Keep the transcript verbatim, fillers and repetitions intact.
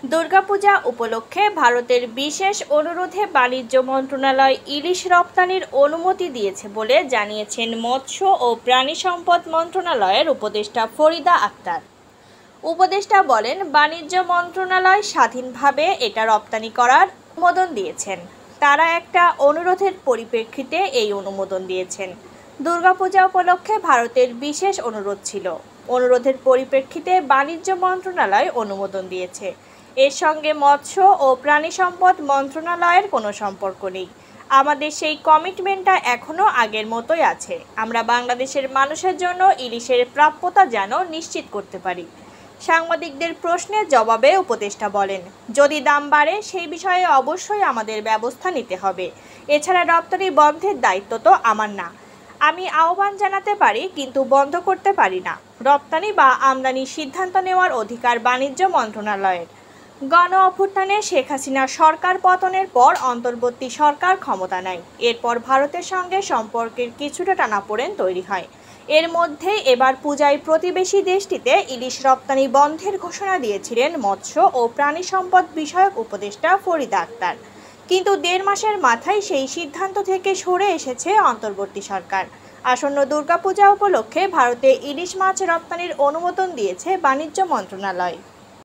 দুর্গাপূজা উপলক্ষে ভারতের বিশেষ অনুরোধে বাণিজ্য মন্ত্রণালয় ইলিশ রপ্তানির অনুমতি দিয়েছে বলে জানিয়েছেন মৎস্য ও প্রাণী সম্পদ মন্ত্রণালয়ের উপদেষ্টা ফরিদা আক্তার। উপদেষ্টা বলেন, বাণিজ্য মন্ত্রণালয় স্বাধীনভাবে এটা রপ্তানি করার অনুমোদন দিয়েছেন। তারা একটা অনুরোধের পরিপ্রেক্ষিতে এই অনুমোদন দিয়েছেন। দুর্গাপূজা উপলক্ষে ভারতের বিশেষ অনুরোধ ছিল। অনুরোধের পরিপ্রেক্ষিতে বাণিজ্য মন্ত্রণালয় অনুমোদন দিয়েছে। এর সঙ্গে মৎস্য ও প্রাণী সম্পদ মন্ত্রণালয়ের কোনো সম্পর্ক নেই। আমাদের সেই কমিটমেন্টটা এখনও আগের মতোই আছে। আমরা বাংলাদেশের মানুষের জন্য ইলিশের প্রাপ্যতা যেন নিশ্চিত করতে পারি। সাংবাদিকদের প্রশ্নের জবাবে উপদেষ্টা বলেন, যদি দাম বাড়ে সেই বিষয়ে অবশ্যই আমাদের ব্যবস্থা নিতে হবে। এছাড়া রপ্তানি বন্ধের দায়িত্ব তো আমার না। আমি আহ্বান জানাতে পারি, কিন্তু বন্ধ করতে পারি না। রপ্তানি বা আমদানির সিদ্ধান্ত নেওয়ার অধিকার বাণিজ্য মন্ত্রণালয়ের। গণ অভ্যুত্থানে শেখ হাসিনার সরকার পতনের পর অন্তর্বর্তী সরকার ক্ষমতা নেয়। এরপর ভারতের সঙ্গে সম্পর্কের কিছুটা টানাপোড়েন তৈরি হয়। এর মধ্যে এবার পূজায় প্রতিবেশী দেশটিতে ইলিশ রপ্তানি বন্ধের ঘোষণা দিয়েছিলেন মৎস্য ও প্রাণী সম্পদ বিষয়ক উপদেষ্টা ফরিদা আক্তার। কিন্তু দেড় মাসের মাথায় সেই সিদ্ধান্ত থেকে সরে এসেছে অন্তর্বর্তী সরকার। আসন্ন দুর্গাপূজা উপলক্ষে ভারতে ইলিশ মাছ রপ্তানির অনুমোদন দিয়েছে বাণিজ্য মন্ত্রণালয়।